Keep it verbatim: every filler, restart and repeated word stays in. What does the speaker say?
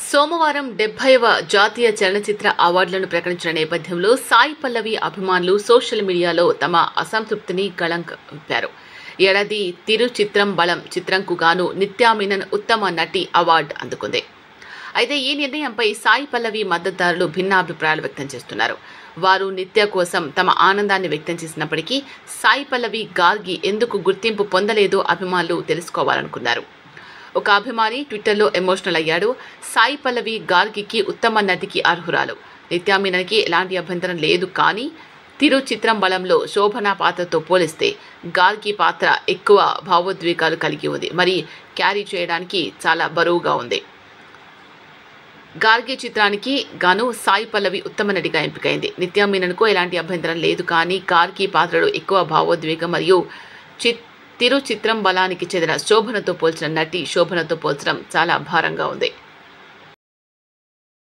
సోమవారం డెబ్బైవ జాతీయ చలనచిత్ర అవార్డులను ప్రకటించిన నేపథ్యంలో సాయి పల్లవి అభిమానులు సోషల్ మీడియాలో తమ అసంతృప్తిని గళంవిప్పారు. ఏడాది తిరు చిత్రం బలం చిత్రంకు గాను నిత్యా మీనన్ ఉత్తమ నటి అవార్డు అందుకుంది. అయితే ఈ నిర్ణయంపై సాయి పల్లవి మద్దతుదారులు భిన్నాభిప్రాయాలు వ్యక్తం చేస్తున్నారు. వారు నిత్య కోసం తమ ఆనందాన్ని వ్యక్తం చేసినప్పటికీ సాయి పల్లవి గార్గి ఎందుకు గుర్తింపు పొందలేదో అభిమానులు తెలుసుకోవాలనుకున్నారు. ఒక అభిమాని ట్విట్టర్లో ఎమోషనల్ అయ్యాడు. సాయి పల్లవి గార్గికి ఉత్తమ నటికి అర్హురాలు. నిత్యా మీనన్కి ఎలాంటి అభ్యంతరం లేదు, కానీ తిరు చిత్రం బలంలో శోభన పాత్రతో పోలిస్తే గార్గి పాత్ర ఎక్కువ భావోద్వేగాలు కలిగి ఉంది, మరి క్యారీ చేయడానికి చాలా బరువుగా ఉంది. గార్గి చిత్రానికి గాను సాయి పల్లవి ఉత్తమ నటిగా ఎంపికైంది. నిత్యా మీనన్కు ఎలాంటి అభ్యంతరం లేదు, కానీ గార్గి పాత్రలో ఎక్కువ భావోద్వేగం మరియు చిత్ తిరు చిత్రం బలానికి చెందిన శోభనతో పోల్చిన నటి శోభనతో పోల్చడం చాలా భారంగా ఉంది.